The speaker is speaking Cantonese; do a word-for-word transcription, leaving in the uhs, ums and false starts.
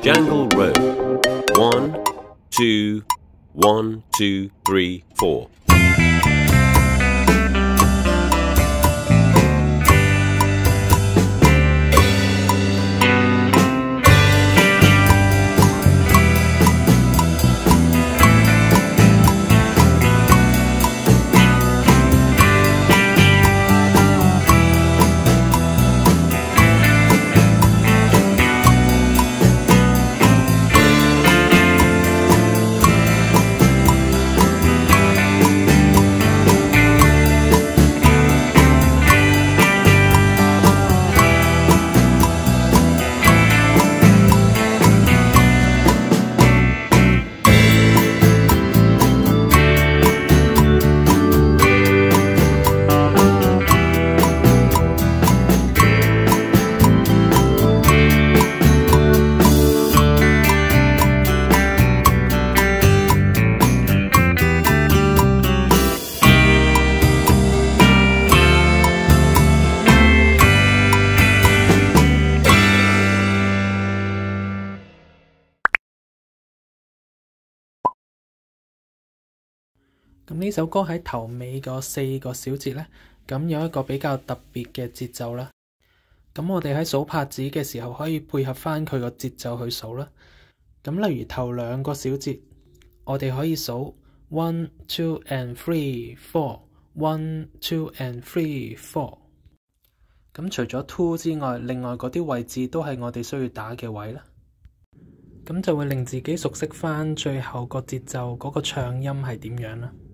Jangle Road. One, two, one, two, three, four. 咁呢首歌喺頭尾個四個小節呢，咁有一個比較特別嘅節奏啦。咁我哋喺數拍子嘅時候，可以配合翻佢個節奏去數啦。咁例如頭兩個小節，我哋可以數 one two and three four one two and three four。咁除咗 two 之外，另外嗰啲位置都係我哋需要打嘅位啦。咁就會令自己熟悉翻最後個節奏嗰個唱音係點樣啦。